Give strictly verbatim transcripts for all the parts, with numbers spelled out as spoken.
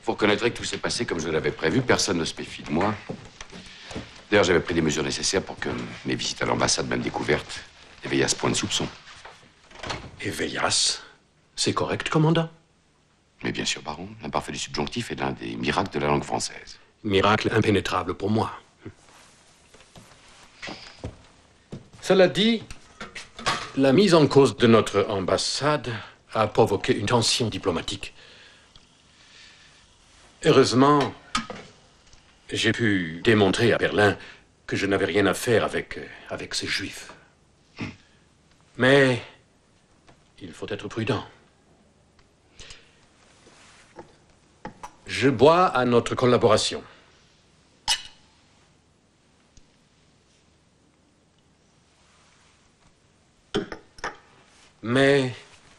Vous reconnaîtrez que tout s'est passé comme je l'avais prévu. Personne ne se méfie de moi. D'ailleurs, j'avais pris des mesures nécessaires pour que mes visites à l'ambassade, même découvertes, éveillassent point de soupçon. Éveillasse? C'est correct, commandant? Mais bien sûr, baron, l'imparfait du subjonctif est l'un des miracles de la langue française. Miracle impénétrable pour moi. Cela dit, la mise en cause de notre ambassade a provoqué une tension diplomatique. Heureusement, j'ai pu démontrer à Berlin que je n'avais rien à faire avec, avec ces Juifs. Mais il faut être prudent. Je bois à notre collaboration. Mais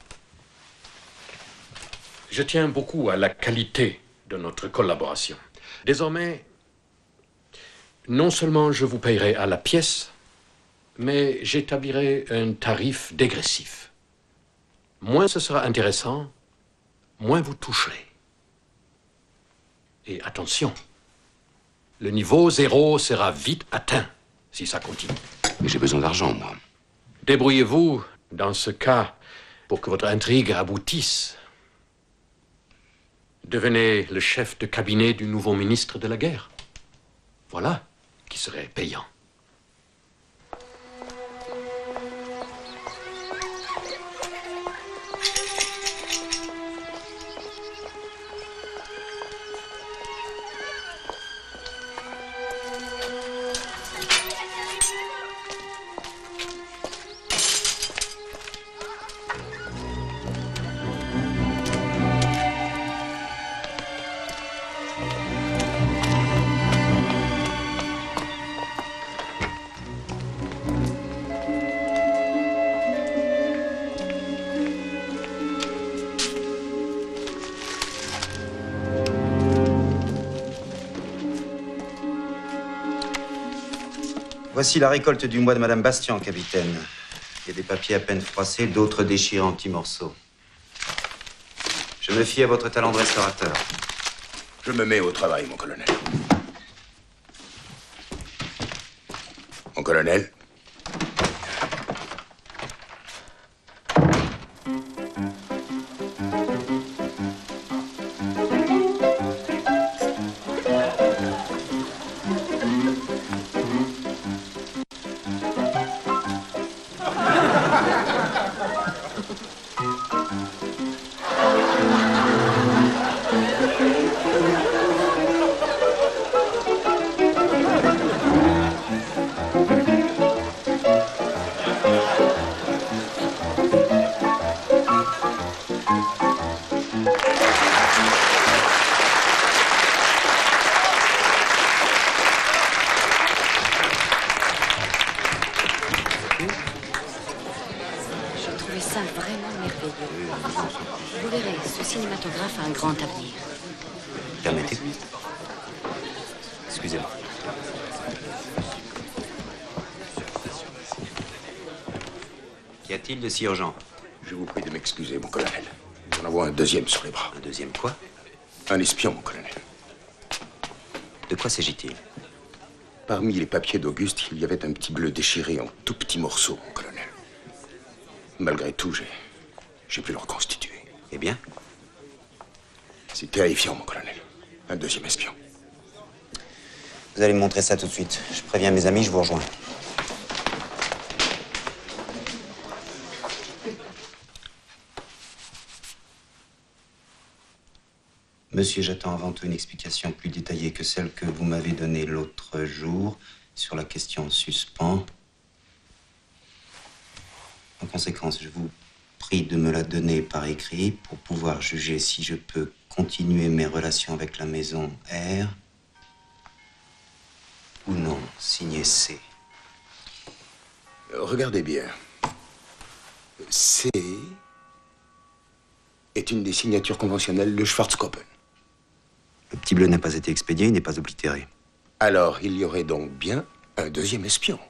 je tiens beaucoup à la qualité de notre collaboration. Désormais, non seulement je vous payerai à la pièce, mais j'établirai un tarif dégressif. Moins ce sera intéressant, moins vous toucherez. Et attention, le niveau zéro sera vite atteint si ça continue. Mais j'ai besoin d'argent, moi. Débrouillez-vous, dans ce cas, pour que votre intrigue aboutisse. Devenez le chef de cabinet du nouveau ministre de la guerre. Voilà qui serait payant. Voici la récolte du mois de Madame Bastian, capitaine. Il y a des papiers à peine froissés, d'autres déchirés en petits morceaux. Je me fie à votre talent de restaurateur. Je me mets au travail, mon colonel. Mon colonel. De si urgent. Je vous prie de m'excuser, mon colonel. J'en envoie un deuxième sur les bras. Un deuxième quoi? Un espion, mon colonel. De quoi s'agit-il? Parmi les papiers d'Auguste, il y avait un petit bleu déchiré en tout petits morceaux, mon colonel. Malgré tout, j'ai... j'ai pu le reconstituer. Eh bien? C'est terrifiant, mon colonel. Un deuxième espion. Vous allez me montrer ça tout de suite. Je préviens mes amis, je vous rejoins. Monsieur, j'attends avant tout une explication plus détaillée que celle que vous m'avez donnée l'autre jour sur la question en suspens. En conséquence, je vous prie de me la donner par écrit pour pouvoir juger si je peux continuer mes relations avec la maison R ou non, signé C. Regardez bien. C est une des signatures conventionnelles de Schwarzkoppen. Le petit bleu n'a pas été expédié, il n'est pas oblitéré. Alors, il y aurait donc bien un deuxième espion.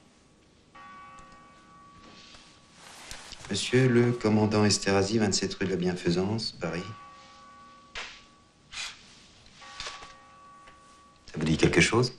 Monsieur le commandant Esterhazy, vingt-sept rue de la Bienfaisance, Paris. vous dit quelque chose?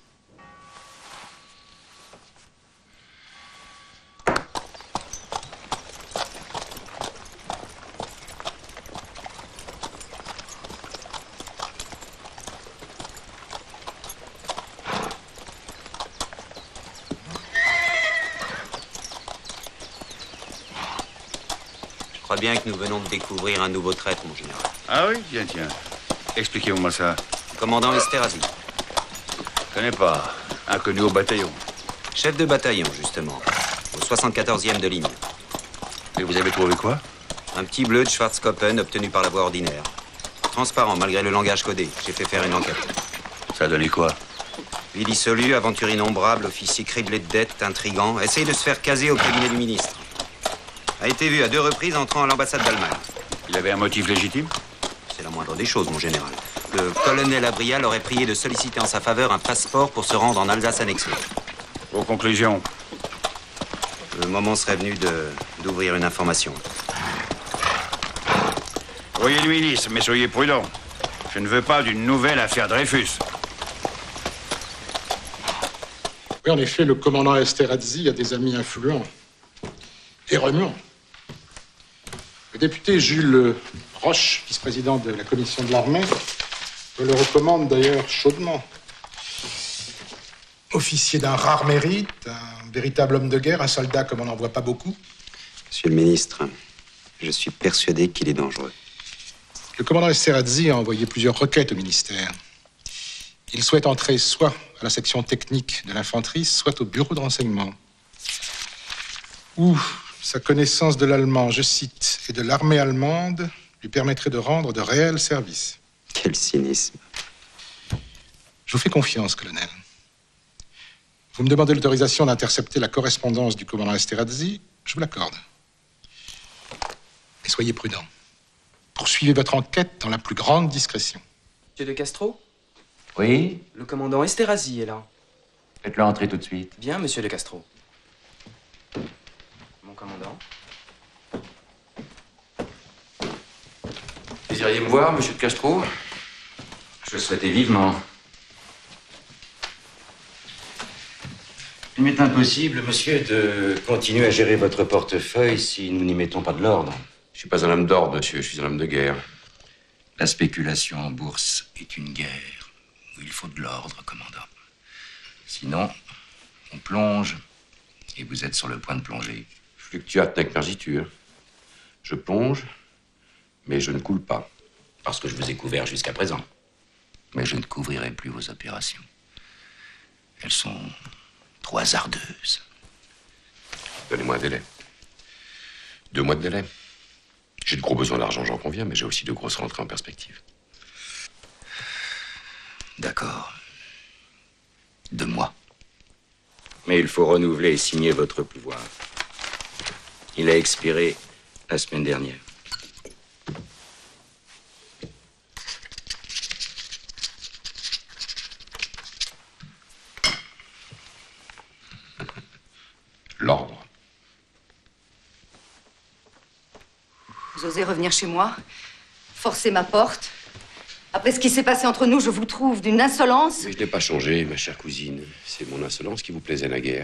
Je crois bien que nous venons de découvrir un nouveau traître, mon général. Ah oui? Tiens, tiens. Expliquez-moi ça. Le commandant Esterhazy. Je connais pas. Inconnu au bataillon. Chef de bataillon, justement. Au soixante-quatorzième de ligne. Et vous avez trouvé quoi? Un petit bleu de Schwarzkoppen obtenu par la voie ordinaire. Transparent, malgré le langage codé. J'ai fait faire une enquête. Ça a donné quoi? Vie dissolue, aventure innombrable, officier criblé de dettes, intrigant. Essaye de se faire caser au cabinet du ministre. A été vu à deux reprises entrant à l'ambassade d'Allemagne. Il avait un motif légitime? C'est la moindre des choses, mon général. Le colonel Abrial aurait prié de solliciter en sa faveur un passeport pour se rendre en Alsace annexée. Vos conclusions? Le moment serait venu de d'ouvrir une information. Voyez le ministre, mais soyez prudent. Je ne veux pas d'une nouvelle affaire Dreyfus. Oui, en effet, le commandant Esterhazy a des amis influents et remuants. Le député Jules Roche, vice-président de la commission de l'armée, le recommande d'ailleurs chaudement. Officier d'un rare mérite, un véritable homme de guerre, un soldat comme on n'en voit pas beaucoup. Monsieur le ministre, je suis persuadé qu'il est dangereux. Le commandant Esterhazy a envoyé plusieurs requêtes au ministère. Il souhaite entrer soit à la section technique de l'infanterie, soit au bureau de renseignement. Où sa connaissance de l'allemand, je cite, et de l'armée allemande lui permettrait de rendre de réels services. Quel cynisme. Je vous fais confiance, colonel. Vous me demandez l'autorisation d'intercepter la correspondance du commandant Esterhazy, je vous l'accorde. Mais soyez prudent. Poursuivez votre enquête dans la plus grande discrétion. Monsieur de Castro? Oui? Le commandant Esterhazy est là. Faites-le entrer tout de suite. Bien, monsieur de Castro. Mon commandant. Désiriez me voir, monsieur de Castro? Je le souhaitais vivement. Il m'est impossible, monsieur, de continuer à gérer votre portefeuille si nous n'y mettons pas de l'ordre. Je suis pas un homme d'ordre, monsieur, je suis un homme de guerre. La spéculation en bourse est une guerre où il faut de l'ordre, commandant. Sinon, on plonge et vous êtes sur le point de plonger. Fluctuate nec mergitur. Je plonge, mais je ne coule pas. Parce que je vous ai couvert jusqu'à présent. Mais je ne couvrirai plus vos opérations. Elles sont trop hasardeuses. Donnez-moi un délai. Deux mois de délai. J'ai de gros besoins d'argent, j'en conviens, mais j'ai aussi de grosses rentrées en perspective. D'accord. Deux mois. Mais il faut renouveler et signer votre pouvoir. Il a expiré la semaine dernière. L'ordre. Vous osez revenir chez moi, forcer ma porte. Après ce qui s'est passé entre nous, je vous trouve d'une insolence. Mais je n'ai pas changé, ma chère cousine. C'est mon insolence qui vous plaisait naguère.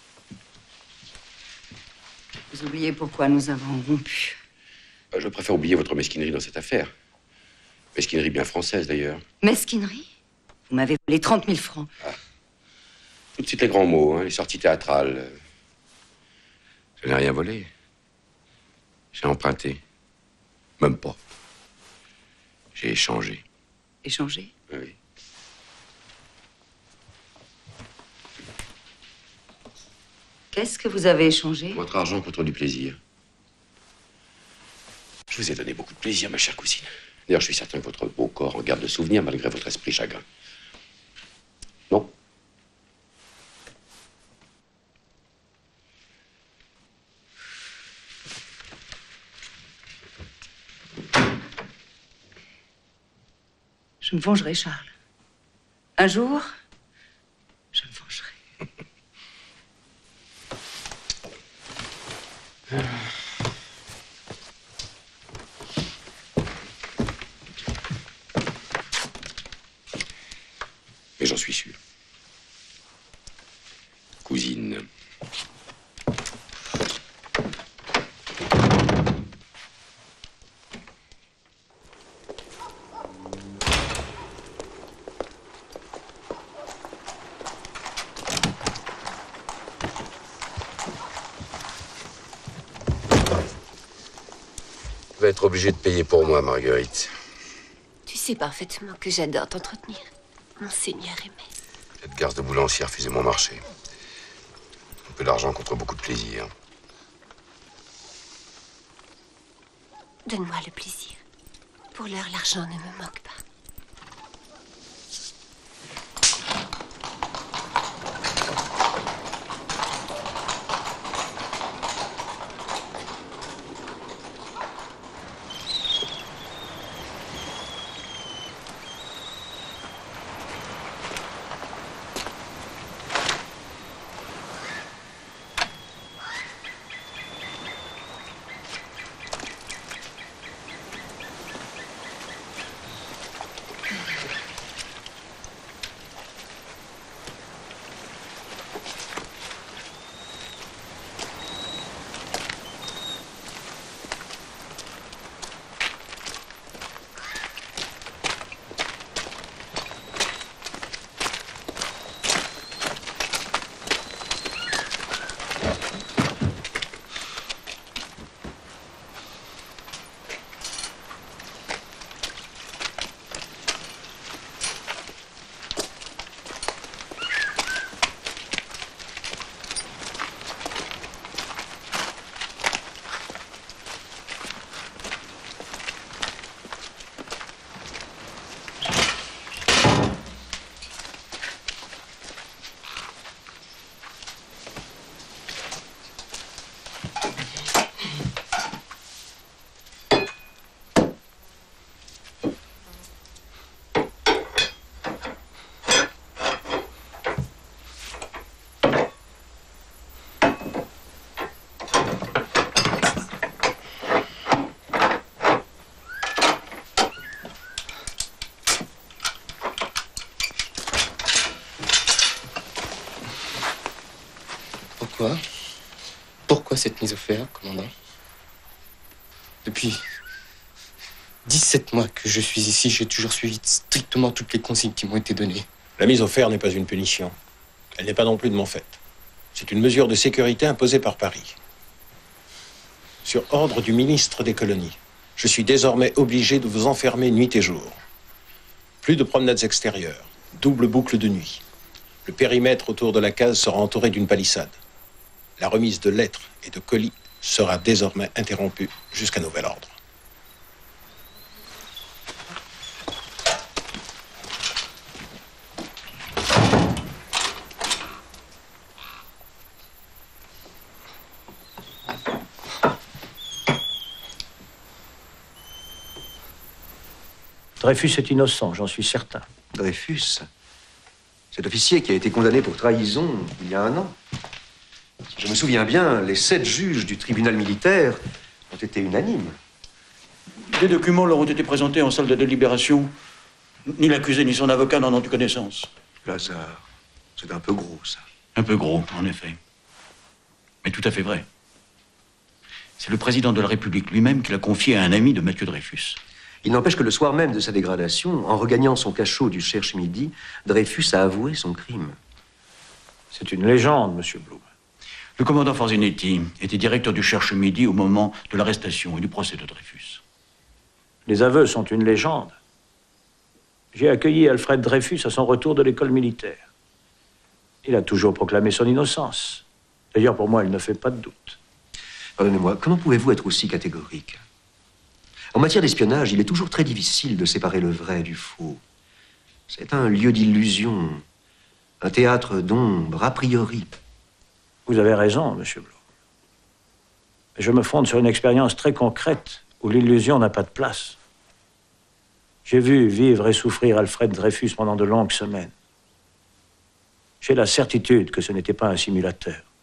Vous oubliez pourquoi nous avons rompu. Je préfère oublier votre mesquinerie dans cette affaire. Mesquinerie bien française, d'ailleurs. Mesquinerie? Vous m'avez volé trente mille francs. Ah. Tout de suite les grands mots, hein, les sorties théâtrales. Je n'ai rien volé. J'ai emprunté. Même pas. J'ai échangé. Échangé? Oui. Qu'est-ce que vous avez échangé? Votre argent contre du plaisir. Je vous ai donné beaucoup de plaisir, ma chère cousine. D'ailleurs, je suis certain que votre beau corps en garde de souvenir malgré votre esprit chagrin. Non? Je me vengerai, Charles. Un jour, je me vengerai. Et j'en suis sûr. Cousine. Tu vas être obligé de payer pour moi, Marguerite. Tu sais parfaitement que j'adore t'entretenir, mon seigneur aimé. Cette garce de boulancier a refusé mon marché. Un peu d'argent contre beaucoup de plaisir. Donne-moi le plaisir. Pour l'heure, l'argent ne me manque pas. Pourquoi Pourquoi cette mise au fer, commandant? Depuis dix-sept mois que je suis ici, j'ai toujours suivi strictement toutes les consignes qui m'ont été données. La mise au fer n'est pas une punition. Elle n'est pas non plus de mon fait. C'est une mesure de sécurité imposée par Paris. Sur ordre du ministre des colonies, je suis désormais obligé de vous enfermer nuit et jour. Plus de promenades extérieures, double boucle de nuit. Le périmètre autour de la case sera entouré d'une palissade. La remise de lettres et de colis sera désormais interrompue jusqu'à nouvel ordre. Dreyfus est innocent, j'en suis certain. Dreyfus? Cet officier qui a été condamné pour trahison il y a un an. Si je me souviens bien, les sept juges du tribunal militaire ont été unanimes. Des documents leur ont été présentés en salle de délibération. Ni l'accusé ni son avocat n'en ont eu connaissance. Lazare, c'est un peu gros, ça. Un peu gros, en effet. Mais tout à fait vrai. C'est le président de la République lui-même qui l'a confié à un ami de Mathieu Dreyfus. Il n'empêche que le soir même de sa dégradation, en regagnant son cachot du Cherche-Midi, Dreyfus a avoué son crime. C'est une légende, monsieur Blum. Le commandant Forzinetti était directeur du Cherche-Midi au moment de l'arrestation et du procès de Dreyfus. Les aveux sont une légende. J'ai accueilli Alfred Dreyfus à son retour de l'école militaire. Il a toujours proclamé son innocence. D'ailleurs, pour moi, il ne fait pas de doute. Pardonnez-moi, comment pouvez-vous être aussi catégorique? En matière d'espionnage, il est toujours très difficile de séparer le vrai du faux. C'est un lieu d'illusion, un théâtre d'ombre, a priori. Vous avez raison, monsieur Blum. Je me fonde sur une expérience très concrète où l'illusion n'a pas de place. J'ai vu vivre et souffrir Alfred Dreyfus pendant de longues semaines. J'ai la certitude que ce n'était pas un simulateur.